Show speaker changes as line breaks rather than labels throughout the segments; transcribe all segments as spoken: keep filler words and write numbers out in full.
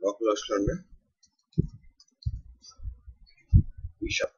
Local host లో ఉన్న ఈ షాప్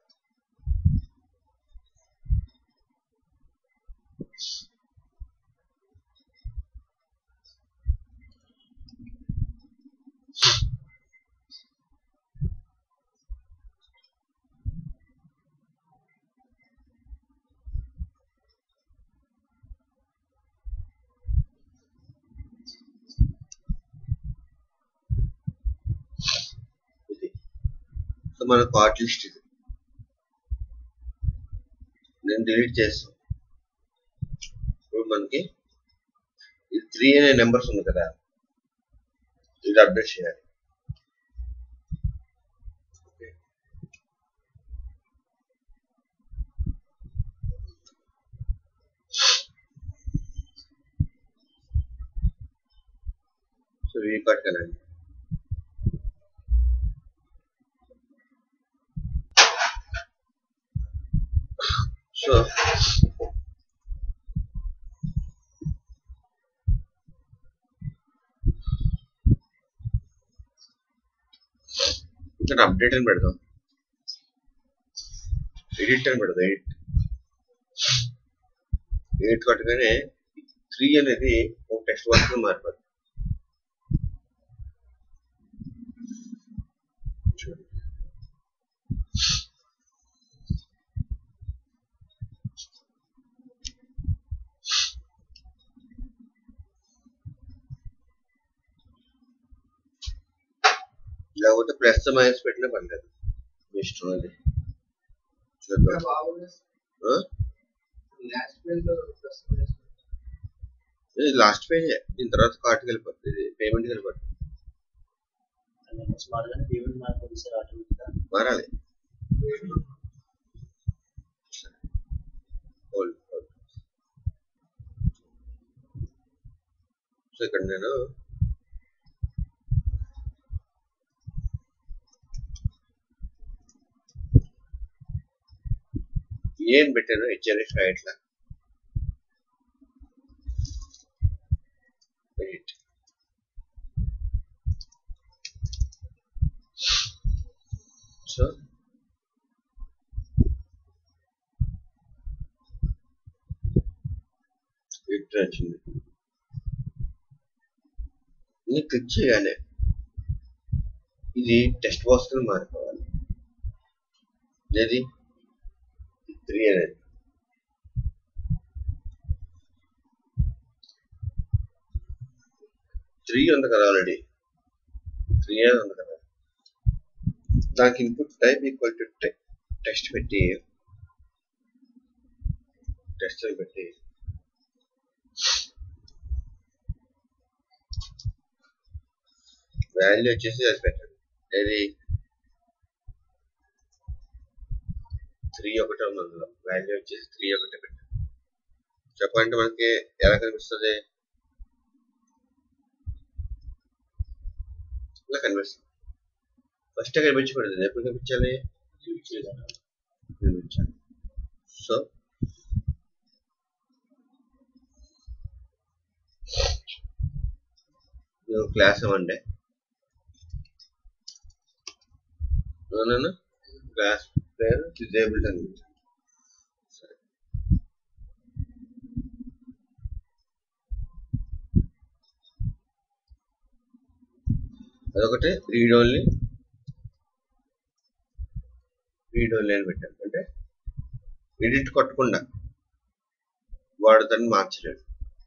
ఇది. సో మన కార్ట్ లిస్ట్ ఇది. నేను డిలీట్ చేస్తాను. ఇప్పుడు మనకి ఇది త్రీ అనే నెంబర్స్ ఉంది కదా, ఇది అప్డేట్ చేయాలి. సో వీ కార్ట్ కనండి. సో ఇక్కడ అప్డేట్ అని పెడదాం, ఎడిట్ అని పెడదాం. ఎయిట్ ఎయిట్ కొట్టగానే త్రీ అనేది ఒక టెక్స్ట్ బాక్స్ లో మారిపోతుంది. లేకపోతే ప్లస్ మైనస్ పెట్టినా పర్లేదు, మీ ఇష్టం. అది చూద్దాం. ఇది లాస్ట్ పేజ్, దీని తర్వాత కార్ట్కి వెళ్ళిపోతుంది, ఇది పేమెంట్కి వెళ్ళిపోతుంది. మారాలి. సో ఇక్కడ నేను ఏం పెట్టాను, హెచ్ఆర్ఎస్ ఇట్లా సో ఇట్లా వచ్చింది. ఇది క్లిక్ చేయగానే ఇది టెక్స్ట్ బాక్స్ కింద మారిపోవాలి. ఏది త్రీ అనేది త్రీ ఉంది కదా, ఆల్రెడీ త్రీ అనేది ఉంది కదా. దానికి input type equal to text పెట్టి టెక్స్ట్ పెట్టి వాల్యూ వచ్చేసి అది పెట్టండి. ఏది త్రీ ఒకటి ఉంది, అందులో వాల్యూ వచ్చేసి త్రీ ఒకటి పెట్టండి. చెప్పండి మనకి ఎలా కనిపిస్తుంది, ఇలా కనిపిస్తుంది. ఫస్ట్ కనిపించకూడదు, ఎప్పుడు కనిపించాలి, కనిపించాలి. సో క్లాస్ ఇవ్వండి, క్లాస్ పేరు డిజేబుల్డ్ అని. సరే, అదొకటి రీడ్ ఓన్లీ రీడ్ ఓన్లీ అని పెట్టాను. అంటే ఎడిట్ కొట్టకుండా వాడు దాన్ని మార్చలేడు.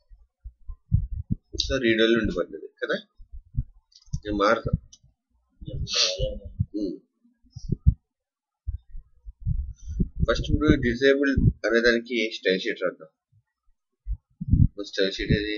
సో రీడ్ ఓన్లీ ఉండిపోతుంది కదా, నేను మారుతా. ఫస్ట్ ఇప్పుడు డిజేబుల్ అనే దానికి స్టైల్ షీట్ రాద్దాం. స్టైల్ షీట్ ఏది,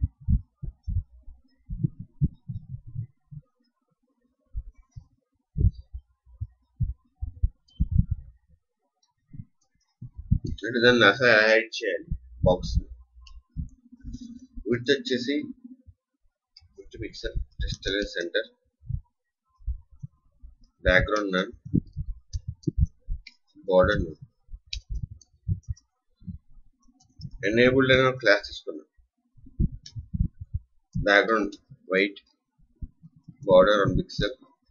అంటే దాన్ని అసలు హైడ్ చేయాలి. బాక్స్ విడ్త్ వచ్చేసి fifty pixel, text centre, background none, border none. Enabled అనే క్లాస్ తీసుకున్నాం, background white, border on pixel,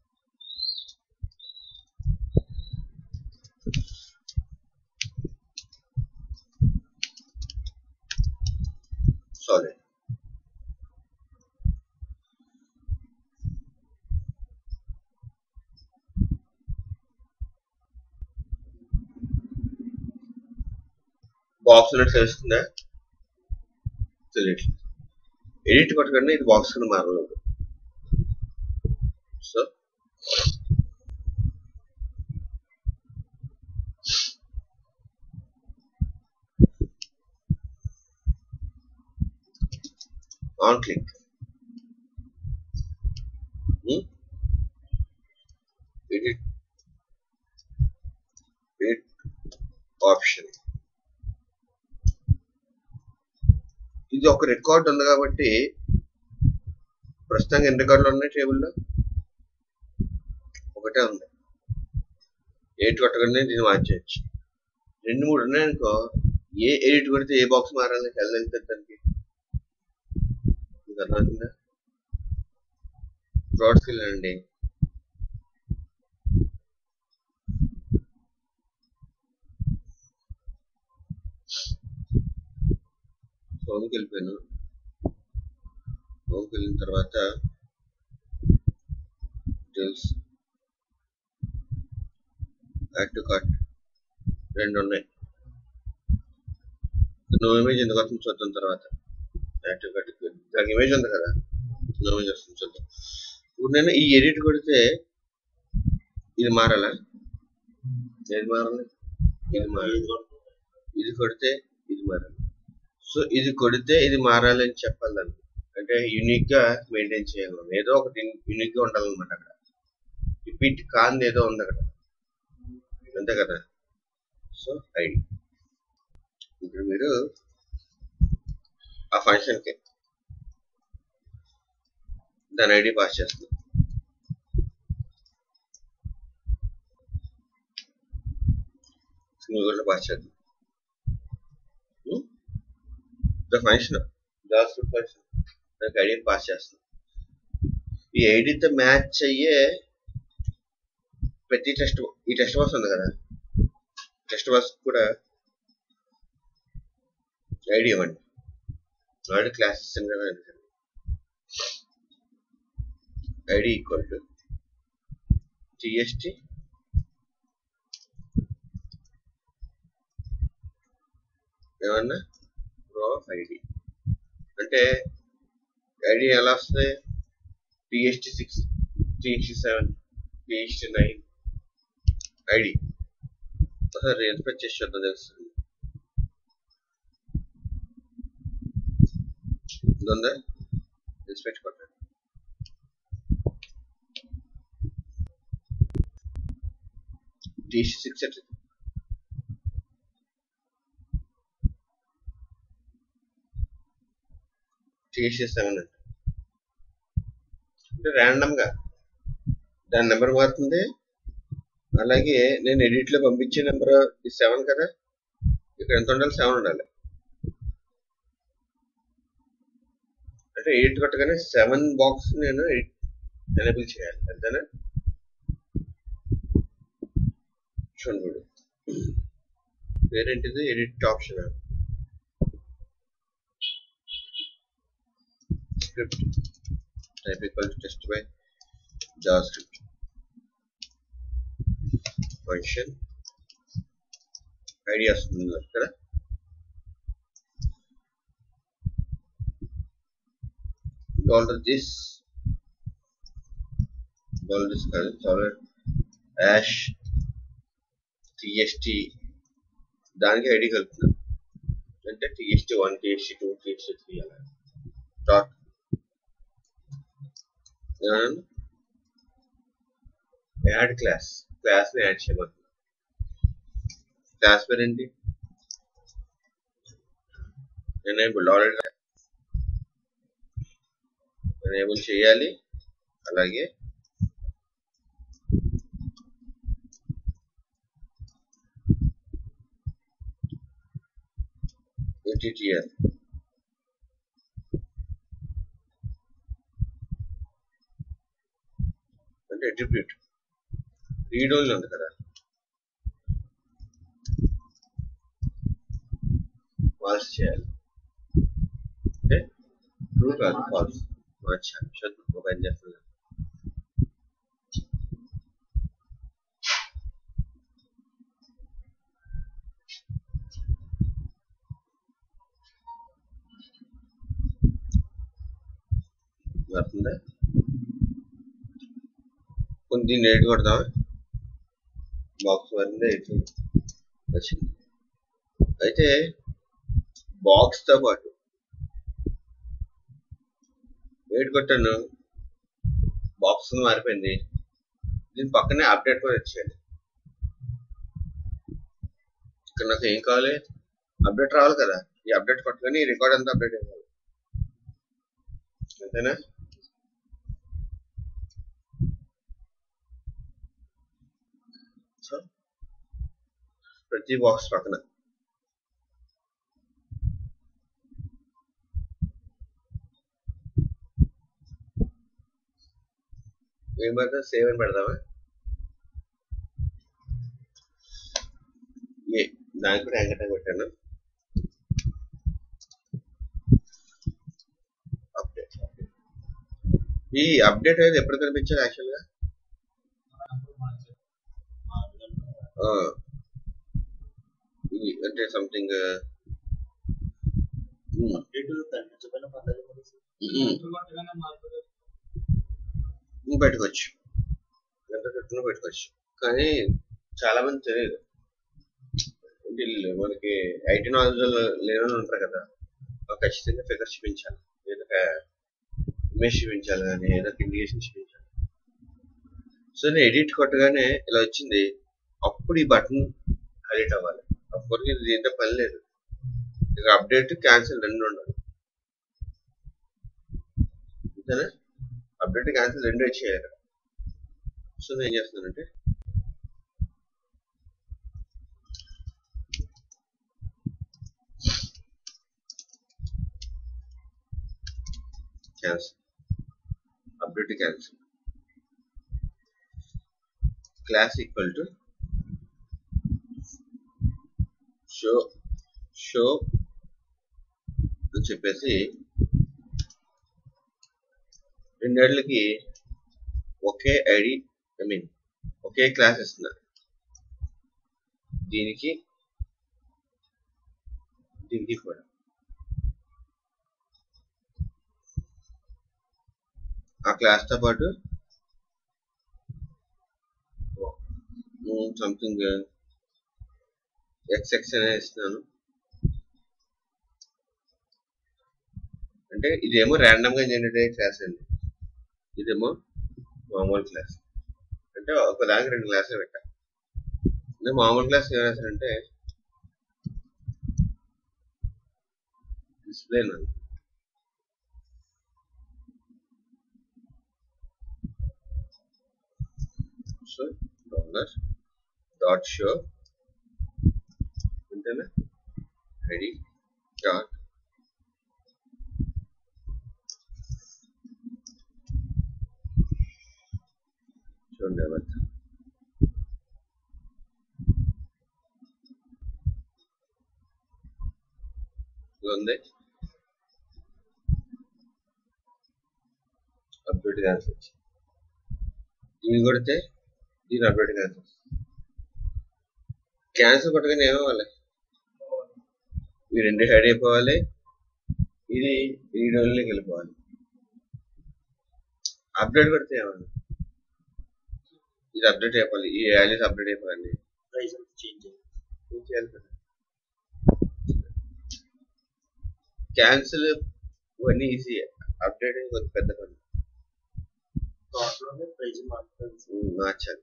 solid. Box అనేది తెలుస్తుందా? తెలియట్లేదు. ఎడిట్ కొట్టగానే ఇది బాక్స్ కింద మారలేదు. So on click edit edit option. ఇది ఒక రికార్డ్ ఉంది కాబట్టి ప్రస్తుతానికి ఎన్ని రికార్డులు ఉన్నాయి టేబుల్లో? ఒకటే ఉంది. ఎయిట్ కొట్టగానే దీన్ని మార్చేయచ్చు. రెండు మూడు ఉన్నాయనుకో, ఏ ఎడిట్ కొడితే ఏ బాక్స్ మారాలని వెళ్ళగలుగుతుంది దానికి. మీకు అర్థమవుతుందా? ప్రోడక్ట్స్కి వెళ్ళండి. హోమ్కి వెళ్ళిపోయాను. హోమ్కి వెళ్ళిన తర్వాత డీటెయిల్స్, యాడ్ టు కార్ట్ రెండు ఉన్నాయి. నో ఇమేజ్ ఎందుకు వస్తుంది చూద్దాం తర్వాత. యాడ్ టు కార్ట్ దానికి ఇమేజ్ ఉంది కదా, నో ఇమేజ్ వస్తుంది చూద్దాం. ఇప్పుడు నేను ఈ ఎడిట్ కొడితే ఇది మారాలా? ఏది మారాలి? ఇది మారాలి. ఇది కొడితే ఇది మారాలి. సో ఇది కొడితే ఇది మారాలని చెప్పాలి దాన్ని. అంటే యూనిక్ గా మెయింటైన్ చేయాలి. ఏదో ఒకటి యూనిక్ గా ఉండాలన్నమాట. అక్కడ రిపీట్ కాంది ఏదో ఉంది అక్కడ, అంతే కదా. So ID. ఇప్పుడు మీరు ఆ ఫంక్షన్కి దాని ఐడి పాస్ చేస్తుంది. సింగిల్ పాస్ చేద్దాం. ద ఫంక్షన్ జావాస్క్రిప్ట్ ఫంక్షన్ దానికి ఐడి పాస్ చేస్తుంది. ఈ ఐడితో మ్యాచ్ అయ్యే ప్రతి టెస్ట్, ఈ టెస్ట్ బాక్స్ ఉంది కదా, టెస్ట్ బాక్స్ కూడా ఐడి ఇవ్వండి. ఆల్రెడీ క్లాస్ ఇస్తాను కదా, ఐడి ఈక్వల్ టు టిఎస్టి ఏమన్నా రో ఆఫ్ ఐడి. అంటే ఐడి ఎలా వస్తుంది? TST six, TST seven, TST nine ID. ఒకసారి ఇన్స్పెక్ట్ చేసి చూద్దాం, తెలుస్తుంది. ఉందా? ఇన్స్పెక్ట్ కొట్టండి. టిఎస్టి సిక్స్ ఎట్లా? టిఎస్టి సెవెన్ అంటే అంటే ర్యాండమ్ గా దాని నెంబర్ మారుతుంది. అలాగే నేను ఎడిట్ లో పంపించే నెంబర్ సెవెన్ కదా, ఇక్కడ ఎంత ఉండాలి? సెవెన్ ఉండాలి. అంటే ఎడిట్ కొట్టగానే సెవెన్ బాక్స్ నేను ఎనేబుల్ చేయాలి, అంతేనా? చూడండి, పేరేంటిది? Edit option, script type equal to test by JavaScript function ID వస్తుంది కదా. డాలర్ దిస్ డాలర్ దిస్ కాదు, డాలర్ యాష్ టిఎస్టి దానికి ఐడి కలుపుతున్నాను. అంటే TST one, TST two, TST three అలా డాట్ యాడ్ క్లాస్. క్లాస్ ని యాడ్ చేయబోతున్నాను. క్లాస్ పేరు ఏంటి? ఎనేబుల్. ఆల్రెడీ ఎనేబుల్ చేయాలి. అలాగే ఏటీటీఆర్ అంటే అట్రిబ్యూట్ రీడ్ ఓన్లీ ఉంది కదా, ఫాల్స్ చేయాలి అంటే ట్రూ కాదు ఫాల్స్ మార్చాలి. చూద్దాం ఓపెన్ చేస్తున్నా. వస్తుందా? కొన్ని దీన్ని ఎయిట్ కొడదాం. బాక్స్ వరిందే ఎయిట్ వచ్చింది. అయితే బాక్స్తో పాటు ఎయిట్ కొట్టాను, బాక్స్ మారిపోయింది. దీని పక్కనే అప్డేట్ కూడా వచ్చేయాలి. ఇక్కడ నాకు ఏం కావాలి? అప్డేట్ రావాలి కదా. ఈ అప్డేట్ కొట్టగానే ఈ రికార్డ్ అంతా అప్డేట్ అవ్వాలి. అంతేనా? సో ప్రతి బాక్స్ పక్కన ఏం పెడతా? సేవ్ అని పెడదామా? ఏ దానికి కూడా యాంకర్ పెట్టాను. అప్డేట్. ఈ అప్డేట్ అనేది ఎప్పుడు కనిపించాలి యాక్చువల్గా? ఇది అంటే సంథింగ్ పెట్టుకోవచ్చు, ఎంత పెట్టినా పెట్టుకోవచ్చు. కానీ చాలా మంది తెలియదు. మనకి ఐటీ నాలెడ్జ్ లేని ఉంటారు కదా, ఖచ్చితంగా ఫిగర్ చూపించాలి, ఏదో ఇమేజ్ చూపించాలి, కానీ ఏదో ఇండికేషన్ చూపించాలి. సో నేను ఎడిట్ కొట్టగానే ఇలా వచ్చింది, అప్పుడు ఈ బటన్ హైలైట్ అవ్వాలి. అప్పటికి ఇది దీంతో పని లేదు. ఇక అప్డేట్ క్యాన్సిల్ రెండు ఉండాలి. అంతేనా? అప్డేట్ క్యాన్సిల్ రెండు వచ్చేయాలి. సో నేను ఏం చేస్తున్నానంటే cancel, update cancel, class equal to show show అని చెప్పేసి రెండేళ్ళకి ఒకే ఐడి, ఐ మీన్ ఒకే క్లాస్ ఇస్తున్నా. దీనికి దీనికి కూడా ఆ క్లాస్తో పాటు సంథింగ్ ఎక్స్ ఎక్స్ అనేది ఇస్తున్నాను. అంటే ఇదేమో ర్యాండమ్ గా జనరేట్ అయ్యే క్లాస్ అండి, ఇదేమో మామూలు క్లాస్. అంటే ఒక దానికి రెండు క్లాసులు పెట్టాలి. నేను మామూలు క్లాస్ ఏం రాశానంటే డిస్ప్లే నన్ను, సో డాలర్ డాట్ షో అంతేనా, ఐడి డాట్ చూడండి అవద్దు ఉంది. అప్డేట్ క్యాన్సిల్ వచ్చి దీన్ని కొడితే దీని అప్డేట్ క్యాన్సిల్. క్యాన్సిల్ కొట్టగానే ఏమవ్వాలి? ఈ రెండు హైడ్ అయిపోవాలి, ఇది రీడ్ ఓన్లీకి వెళ్ళిపోవాలి. అప్డేట్ కొడితే ఏమన్నా ఇది అప్డేట్ అయిపోవాలి, ఈ వాల్యూస్ అప్డేట్ అయిపోవాలి, చేంజ్ చేయాలి కదా. క్యాన్సిల్ ఇవన్నీ ఈజీ, అప్డేట్ కొంచెం పెద్ద పని, మార్చాలి.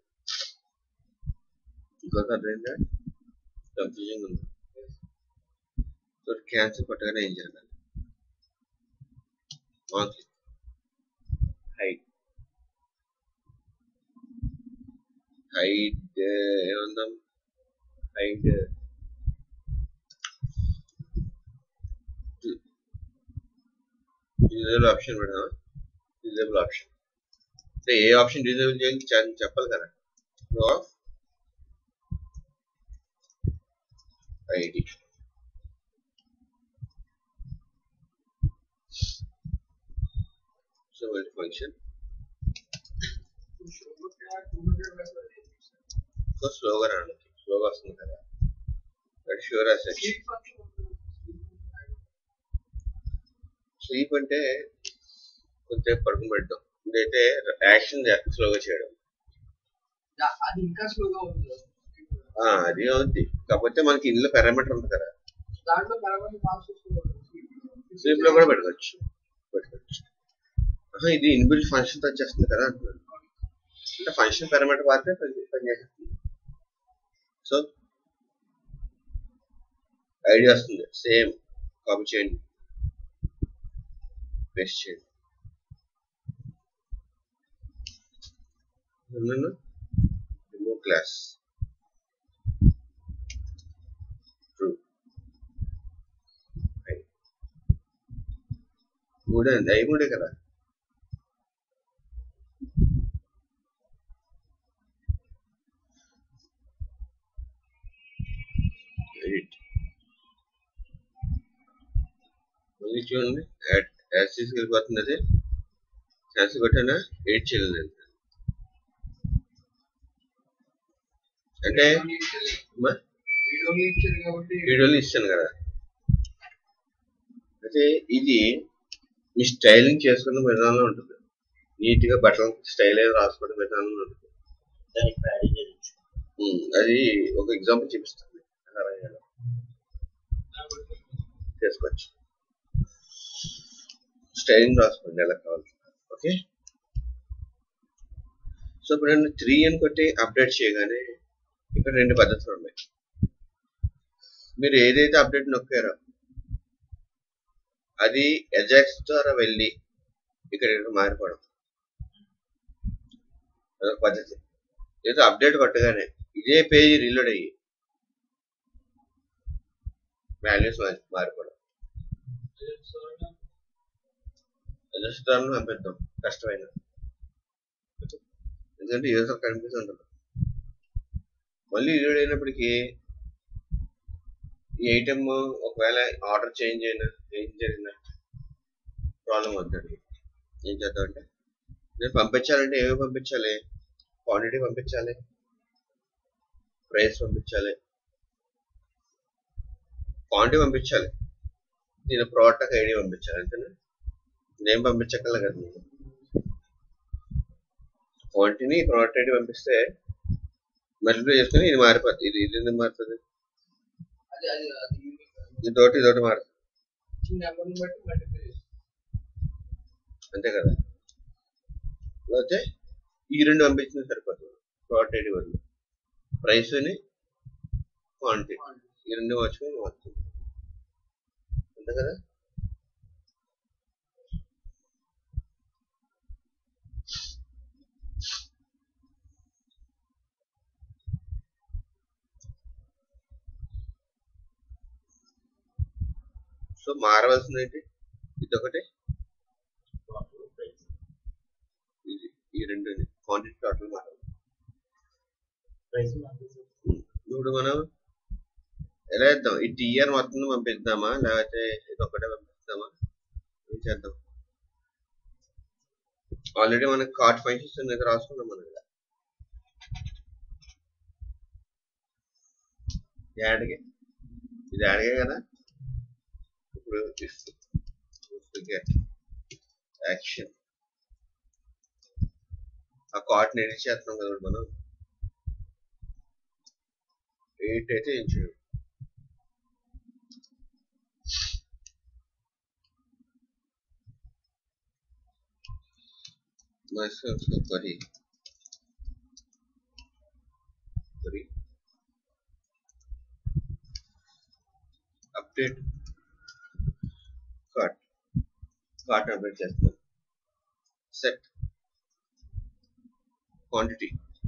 ఇంకొక అర్థమైందా? కన్ఫ్యూజన్ ఉంది. సో క్యాన్సిల్ కొట్టగానే ఏం జరగాలి? హైడ్ హైడ్ ఏమందాం, హైడ్ డిజేబుల్ ఆప్షన్ పెడదాం. డిజేబుల్ ఆప్షన్ ఏ ఆప్షన్ డిజేబుల్ చేయాలి చెప్పాలి కదా. Row of ID so multi function so స్లోగా రాండి, స్లోగా వస్తుంది కదా. That sure asset. స్లీప్ అంటే కొంచెం పడుకుని పెట్టడం, ఇదైతే యాక్షన్ స్లోగా చేయడం.
అది ఇంకా స్లోగా ఉంది.
అది అవుతుంది, కాకపోతే మనకి ఇందులో పారామీటర్ ఉంది కదా,
దాంట్లో పారామీటర్ పాస్ చేసుకోవచ్చు.
స్లీప్ లో కూడా పెట్టుకోవచ్చు పెట్టుకోవచ్చు ఇది ఇన్బిల్ట్ ఫంక్షన్ వచ్చేస్తుంది కదా అంటున్నాను. అంటే ఫంక్షన్ పారామీటర్ వాడితే పనిచేస్తుంది. సో ఐడి వస్తుంది, సేమ్ కాపీ చేయండి, పేస్ట్ చేయండి. Remove class true. మూడే అండి, అవి మూడే కదా. ఎడిట్ మళ్ళీ చూడండి, యాడ్ యాడ్ తీసుకెళ్ళిపోతుంది. అది ఛాన్స్ కొట్టానా ఎడిట్ చేయలేదు అంటే వీడియోలు ఇస్తాను కదా. అయితే ఇది మీ స్టైలింగ్ చేసుకున్న విధానంలో ఉంటుంది, నీట్ గా బట్టలు స్టైల్ అయితే రాసుకునే విధానంలో ఉంటుంది. అది ఒక ఎగ్జాంపుల్ చూపిస్తాను, చేసుకోవచ్చు. స్టైలింగ్ రాసుకోండి ఎలా కావాలి. ఓకే, సో ఇప్పుడు నేను త్రీ అని కొట్టి అప్డేట్ చేయగానే ఇక్కడ రెండు పద్ధతులు ఉన్నాయి. మీరు ఏదైతే అప్డేట్ నొక్కారో అది అజాక్స్ ద్వారా వెళ్ళి ఇక్కడ మారిపోవడం అదొక పద్ధతి. ఏదో అప్డేట్ కొట్టగానే ఇదే పేజీ రీలోడ్ అయ్యి వాల్యూస్ మారిపోవడం. అజాక్స్ ద్వారా పంపిద్దాం కష్టమైన, ఎందుకంటే యూజర్ కన్ఫ్యూజ్ ఉంటుంది. మళ్ళీ రీలోడ్ అయినప్పటికీ ఈ ఐటమ్ ఒకవేళ ఆర్డర్ చేంజ్ అయినా ఏం జరిగినా ప్రాబ్లం అవుతుంది. ఏం చేద్దాం అంటే నేను పంపించాలంటే ఏమి పంపించాలి, క్వాంటిటీ పంపించాలి, ప్రైస్ పంపించాలి, క్వాంటిటీ పంపించాలి, నేను ప్రోడక్ట్ ఐడి పంపించాలి. అంతేనా, నేను పంపించగల కదా. నేను క్వాంటిటీని ప్రోడక్ట్ ఐడి పంపిస్తే మల్టిప్లై చేసుకుని ఇది మారిపోతుంది. ఇది ఇది ఎందుకు మారుతుంది, ఇదోటి ఇదోటి మారుతుంది అంతే కదా. లేకపోతే ఈ రెండు పంపించింది సరిపోతుంది, ప్రోడక్ట్ ఐడి బదులు ప్రైస్ అని క్వాంటిటీ ఈ రెండు వచ్చుకొని వస్తుంది అంతే కదా. సో మారవలసింది ఏంటి, ఇదొకటి ఇది ఈ రెండు క్వాంటిటీ టోటల్ మారాలి. ఇప్పుడు మనం ఎలా ఇద్దాం, ఈ టీఆర్ మొత్తం పంపిద్దామా లేకపోతే ఇది ఒకటే పంపిద్దామా, ఏం చేద్దాం. ఆల్రెడీ మనకి కార్ట్ ఫంక్షన్స్ అనేది రాసుకున్నాం మనం ఇలా యాడ్గా, ఇది యాడ్గే కదా. ఇప్పుడు యాక్షన్ ఆ కార్ట్ ని ఎడిట్ చేస్తున్నాం కదా మనం, ఎయిట్ అయితే ఏం చేయాలి. My-Sql query query update cart cart update చేస్తున్నాం. సెట్ క్వాంటిటీ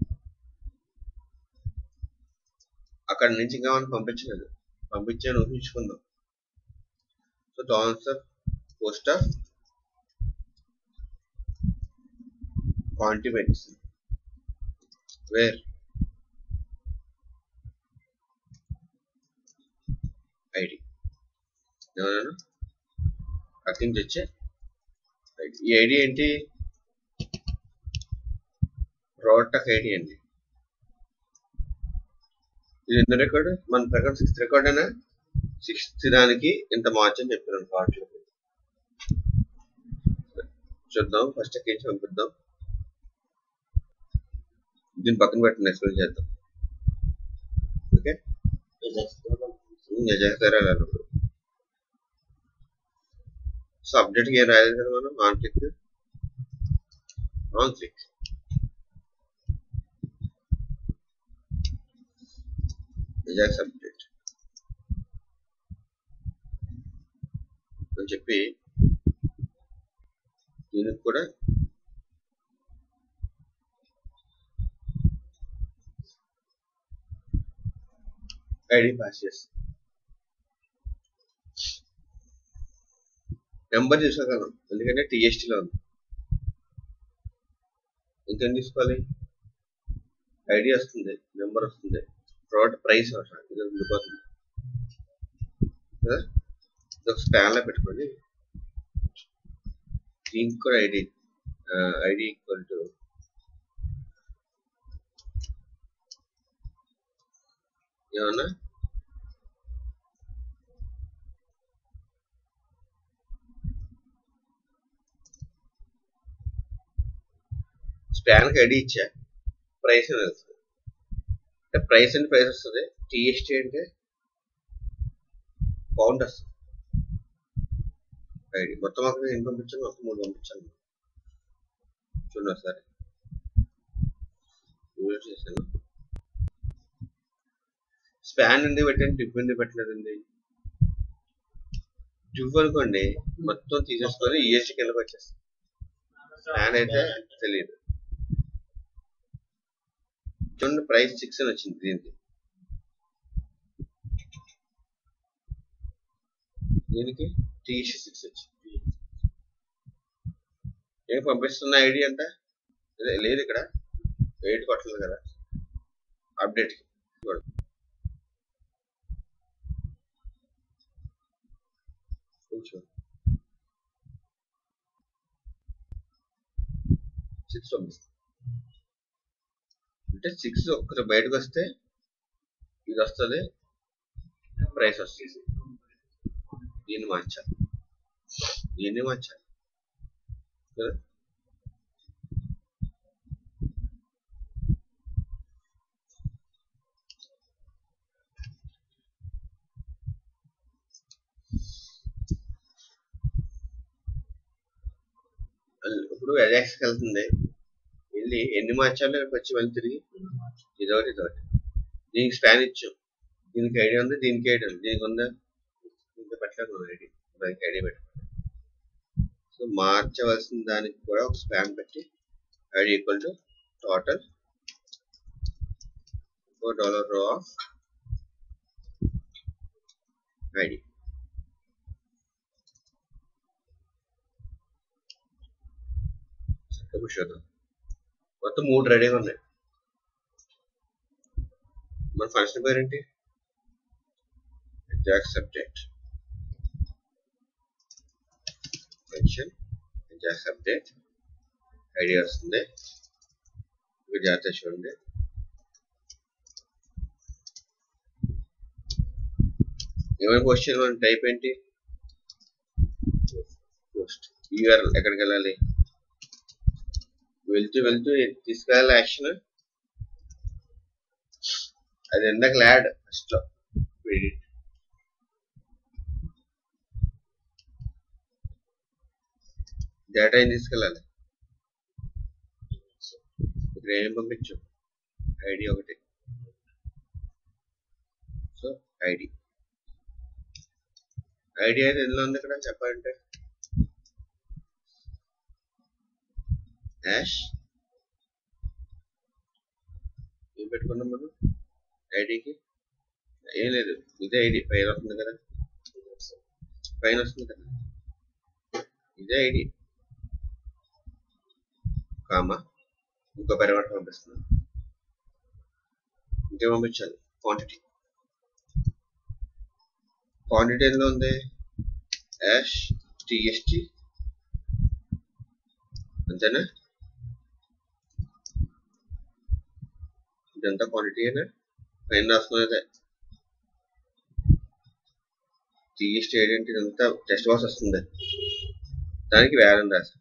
అక్కడ నుంచి ఇంకా మనం పంపించలేదు, పంపించాను ఊహించుకుందాం. So the answer post of condiments where ID ఏమన్నా అక్కడి నుంచి వచ్చే ఐడి. ఈ ఐడి ఏంటి? ప్రోడక్ట్ ఐడి అండి. ఇది ఎంత రికార్డు? మన ప్రకారం సిక్స్త్ రికార్డ్ అయినా సిక్స్త్ దానికి ఇంత మార్చ్ అని చెప్తున్నాను కార్ట్లో. చూద్దాం, ఫస్ట్ ఎక్కించి పంపిద్దాం. దీన్ని పక్కన పెట్టండి, ఎక్స్ప్లెయిన్ చేద్దాం. ఓకే, చేస్తారు. సో అప్డేట్కి ఏం రాలేదు కదా మనం. On click on click Ajax update అని చెప్పి దీనికి కూడా ఐడి పాస్ చేస్తాం. నెంబర్ తీసుకోగలం ఎందుకంటే టీఎస్టీలో ఉంది. ఇంకేం తీసుకోవాలి? ఐడి వస్తుంది, నెంబర్ వస్తుంది, ప్రోడక్ట్ ప్రైస్ అవసరం. ఇది ఉండిపోతుంది కదా. ఇది ఒక స్పాన్లో పెట్టుకోండి. దీనికి కూడా ఐడి ఐడి ఈక్వల్ టు ఏమన్నా స్పాన్కి ఐడి ఇచ్చా, ప్రైస్ అని వస్తుంది. అంటే ప్రైస్ అంటే ప్రైస్ వస్తుంది, టీఎస్టీ అంటే పౌండ్ వస్తుంది. ఐడి మొత్తం అక్కడ ఎన్ని పంపించాను? మొత్తం మూడు పంపించాను. చూడండి ఒకసారి చేశాను. స్పాన్ ఎందుకు పెట్టండి, డివ్ ఎందుకు పెట్టలేదండి? డివ్ అనుకోండి మొత్తం తీసేసుకొని ఈఎస్టీ కిందకి వచ్చేస్తుంది. స్పాన్ అయితే తెలియదు. చూడండి, ప్రైస్ సిక్స్ అని వచ్చింది. దీనికి దీనికి టీఎస్టీ సిక్స్ వచ్చింది. ఏం పంపిస్తున్న ఐడి అంట లేదు ఇక్కడ, ఎయిట్ కొట్టలేదు కదా. అప్డేట్ సిక్స్ పంపిస్తుంది. అంటే సిక్స్ ఒక్కసారి బయటకు వస్తే ఇది వస్తుంది, ప్రైస్ వస్తుంది. దీన్ని మార్చాలి, దీన్ని మార్చాలి. ఇప్పుడు అజాక్స్కి వెళ్తుంది, వెళ్ళి ఎన్ని మార్చాలో ఇక్కడికి వచ్చి మళ్ళీ తిరిగి ఇదొకటి ఇదొకటి. దీనికి స్పాన్ ఇచ్చాం, దీనికి ఐడియా ఉంది, దీనికి ఐడియా ఉంది, దీనికి ఉందా? ఇంకా పెట్టలేదు ఐడి, దానికి ఐడియా పెట్టుకోండి. సో మార్చవలసిన దానికి కూడా ఒక స్పాన్ పెట్టి ID equal to total four dollar row of ID. చూద్దాం, మొత్తం మూడు రెడీగా ఉన్నాయి. మన ఫంక్షన్ పేరు ఏంటి? Ajax update function Ajax update idea వస్తుంది. ఇక జాగ్రత్త చూడండి. ఏమైనా పోస్ట్ చేయాలి, టైప్ ఏంటి? పోస్ట్. యూఆర్ఎల్ ఎక్కడికి వెళ్ళాలి? వెళ్తూ వెళ్తూ తీసుకెళ్ళాలి యాక్షన్. అది ఎందాక యాడ్ ఫస్ట్ లో డేటా ఏం తీసుకెళ్ళాలి? ఇక్కడ ఏం పంపించు? ఐడి ఒకటి. సో ఐడి ఐడి అయితే ఎందులో ఉంది ఇక్కడ చెప్పాలంటే హ్యాష్ ఏం పెట్టుకున్నాం మనం ఐడికి? ఏం లేదు, ఇదే ఐడి పైన వస్తుంది కదా, పైన వస్తుంది కదా, ఇదే ఐడి కామా ఇంకో పారామీటర్ పంపిస్తున్నాను. ఇంకే పంపించాలి క్వాంటిటీ. క్వాంటిటీ ఎందులో ఉంది యాష్ టీఎస్టీ అంతేనా? ఇదంతా క్వాంటిటీ అయినా పైన రాసుకునేదే టీఎస్టీ ఐడెంటిటీ ఇదంతా టెక్స్ట్ బాక్స్ వస్తుంది, దానికి వేరే రాసి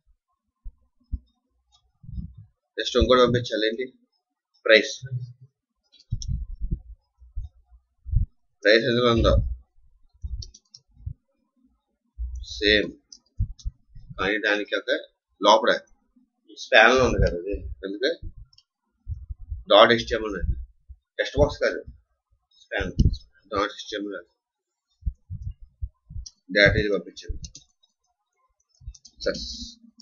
నెక్స్ట్ ఇంకోటి పంపించాలి. ఏంటి ప్రైస్. ప్రైస్ ఎందులో ఉందో సేమ్, కానీ దానికి ఒక లోపల స్పాన్ లో ఉంది కదా అది, అందుకే డాట్ హెచ్టిఎంఎల్ టెక్స్ట్ బాక్స్ కాదు స్పాన్ డాట్ హెచ్టిఎంఎల్ డేటా ఇది పంపించాను. సక్సెస్.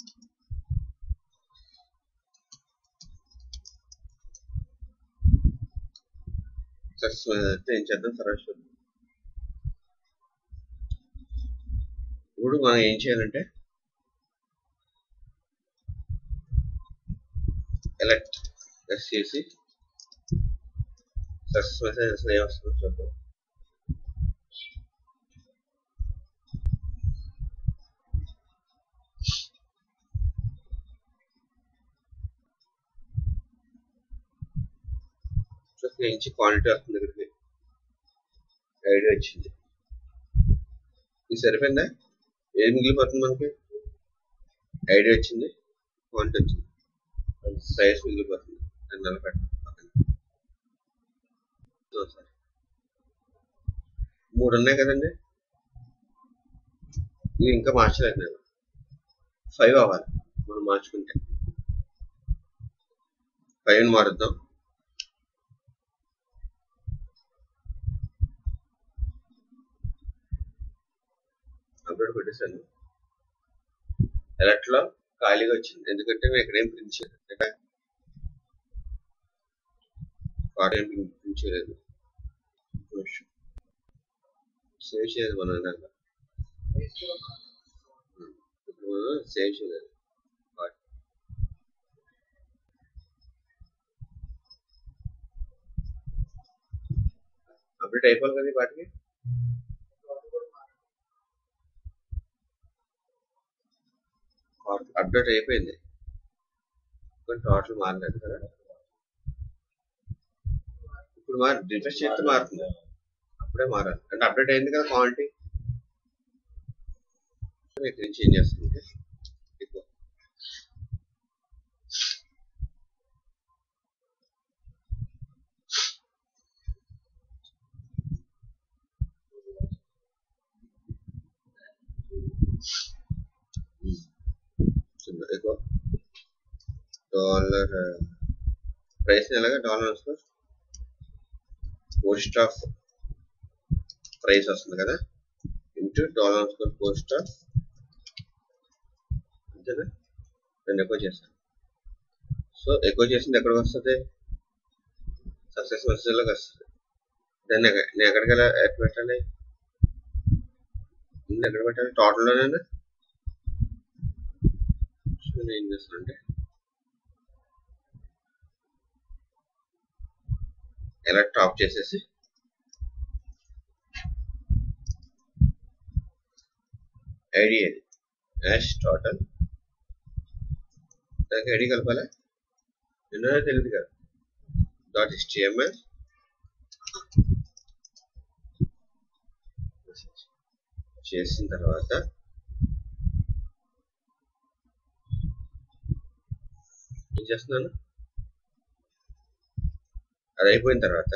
సక్సెస్ అయితే ఏం చేద్దాం తర్వాత చూద్దాం. ఇప్పుడు మనం ఏం చేయాలంటే ఎలెక్ట్ ఎస్ చేసి సక్సెస్ మెసేజ్ అసలు ఏమొస్తుందో చూద్దాం. నుంచి క్వాంటిటీ వస్తుంది, దగ్గరికి ఐడి వచ్చింది. ఇది సరిపోయిందా? ఏది మిగిలిపోతుంది మనకి? ఐడి వచ్చింది, క్వాంటిటీ వచ్చింది, సైజ్ మిగిలిపోతుంది. దాన్ని నిలబెట్టాలి పక్కన. మూడు ఉన్నాయి కదండి, ఇది ఇంకా మార్చలేదు నేను. ఫైవ్ అవ్వాలి మనం మార్చుకుంటే. ఫైవ్ మారుద్దాం. అప్లోడ్ పెట్టేశాను. ఎలక్ట్ లో ఖాళీగా వచ్చింది, ఎందుకంటే నేను ఇక్కడ ఏం ప్రింట్ చేయలేదు, కార్డ్ ఏం ప్రింట్ చేయలేదు. సేవ్ చేయలేదు మనం ఇందాక, ఇప్పుడు మనం సేవ్ చేయలేదు. అప్డేట్ అయిపోవాలి కదా వాటికి. అప్డేట్ అయిపోయింది, టోటల్ మారలేదు కదా. ఇప్పుడు మారి రిఫ్రెష్ చేస్తే మారుతుంది, అప్పుడే మారాలి. అంటే అప్డేట్ అయింది కదా క్వాంటిటీ. ఇక్కడ నుంచి ఏం చేస్తుంటే ఎక్కువ ఎక్కువ డాలర్ ప్రైస్ ఎలాగా డాలర్ పోస్ట్ ఆఫ్ ప్రైస్ వస్తుంది కదా, ఇంటూ డాలర్ పోస్ట్ ఆఫ్, అంతేనా? నేను ఎక్కువ చేస్తాను. సో ఎక్కువ చేసింది ఎక్కడికి వస్తుంది? సక్సెస్ మెసేజ్లోకి వస్తుంది. దాన్ని నేను ఎక్కడికి వెళ్ళా ఎక్కడ పెట్టాలి? ఎక్కడ పెట్టాలి? టోటల్లోనే. నేను ఏం చేస్తానంటే ఎలక్ట్ ఆఫ్ చేసేసి ఐడి అది యాష్ టోటల్, దానికి ఐడి కలపాలి. ఎన్నో తెలియదు కదా. డాట్ హెచ్టిఎంఎల్ చేసిన తర్వాత ఏం చేస్తున్నాను, అది అయిపోయిన తర్వాత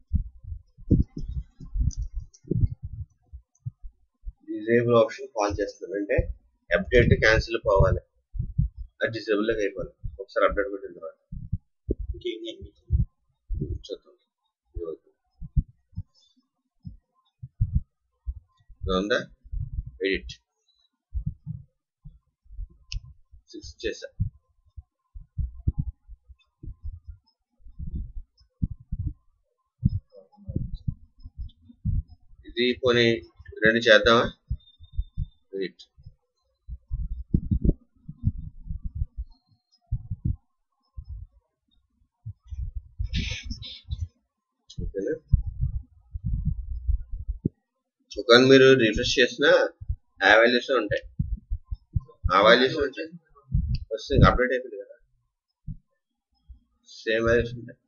డిజేబుల్ ఆప్షన్ కాల్ చేస్తున్నాను. అంటే అప్డేట్ క్యాన్సిల్ పోవాలి, అది డిజేబుల్ లాగా అయిపోవాలి. ఒకసారి అప్డేట్ పెట్టిన తర్వాత చూద్దాం ఉందా. ఎడిట్ సిక్స్ చేసా. ఇది పోనీ రెండు చేద్దామా? ఎడిట్ ఓకేనా ఒకవేళ మీరు రిఫ్రెష్ చేసినా ఆ వాల్యూస్ ఉంటాయి ఆ వాల్యూస్ ఉంటాయి వస్తుంది అప్డేట్ అయిపోయింది కదా సేమ్ వాల్యూస్ ఉంటాయి